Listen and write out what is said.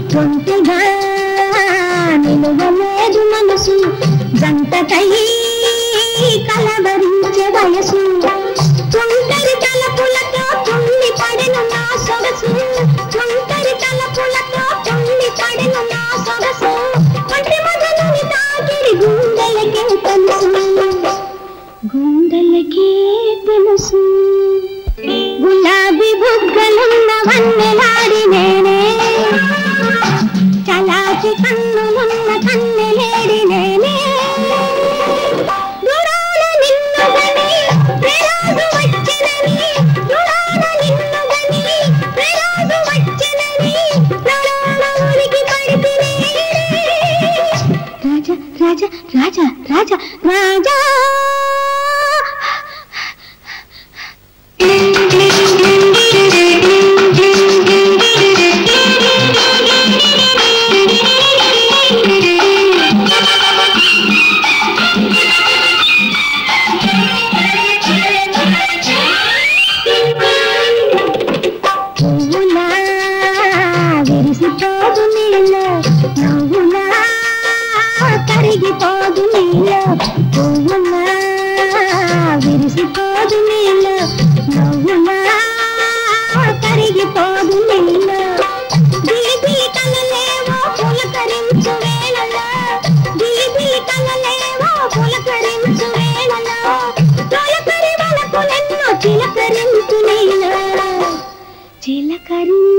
ఒంటిగా నిలువలేదు మనసు జంటకై కలవరించే వయసు ఒంటరి తలపులతో తుల్లి పడెను నా సొగసు ఒంటరి తలపులతో తుల్లి పడెను నా సొగసు ఒంటి మొదలుని తాకిడి గుండెలకే తెలుసు గుండెలకే తెలుసు గులాబీ బుగ్గలున్న వన్నెలాడి నేనే చలాకి కన్నులున్న కన్నెలేడి నేనే దురాన నిన్నుగని ప్రలాదు వచ్చినని దురాన నిన్నుగని ప్రలాదు వచ్చినని నరాల ఊరికి పడితినే రాజా రాజా రాజా రాజా రాజా విరిసిపోదు నీలో నవ్వులా కరిగిపోదు నీలో పువ్వులా విరిసిపోదు నీలో నవ్వులా కరిగిపోదు నీలో దీపి కలలేవో పులకరించు వేళలో దీపి కలలేవో పులకరించు వేళలో తొలకరి వలపులెన్నో చిలకరించు నీలో చిలకరించు